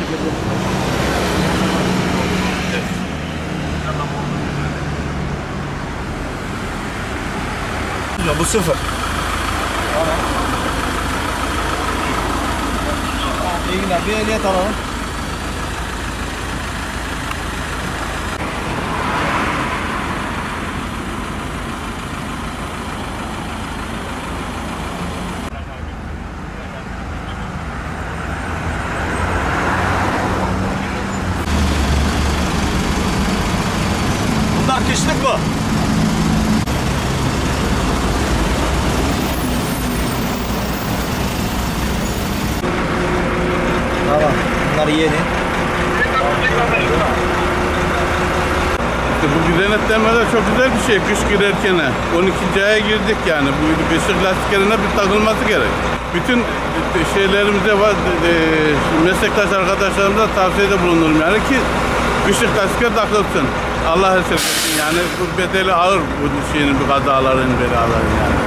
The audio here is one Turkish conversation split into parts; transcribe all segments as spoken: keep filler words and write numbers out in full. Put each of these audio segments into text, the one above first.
Bu sıfır. İyi günler. Bir ehliyet alalım. Bunlar kışlık mı? Tamam. Bunlar yeni. İşte bu denetleme de çok güzel bir şey kış girerken. on ikinci aya girdik yani. Bu beşik lastiklerine bir takılması gerek. Bütün şeylerimize var, meslektaş arkadaşlarımıza tavsiyede bulunurum yani ki beşik lastikler takılsın. Allah esirgesin yani bu bedeli ağır bu şeyin, bu kazaların, belaların yani.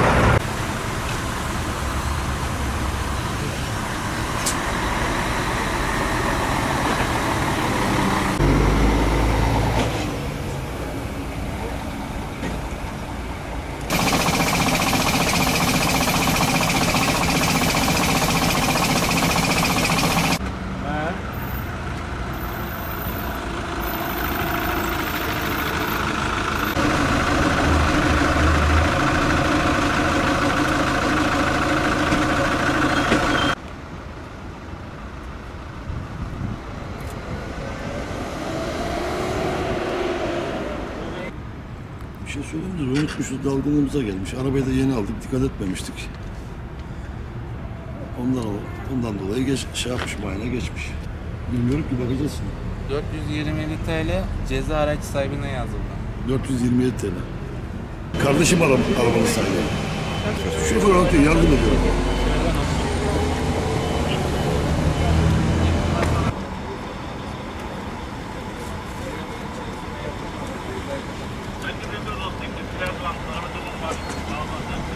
Bir şey söyleyeyim de unutmuşuz, dalgınlığımıza gelmiş. Arabayı da yeni aldık, dikkat etmemiştik. Ondan ondan dolayı geç, şey yapmış, muayene geçmiş. Bilmiyorum ki, bakacağız şimdi. dört yüz yirmi yedi TL ceza araç sahibine yazıldı. dört yüz yirmi yedi TL. Kardeşim arab arabanın sahibi. Şoför anlatıyor, yardım ediyor. Thank you.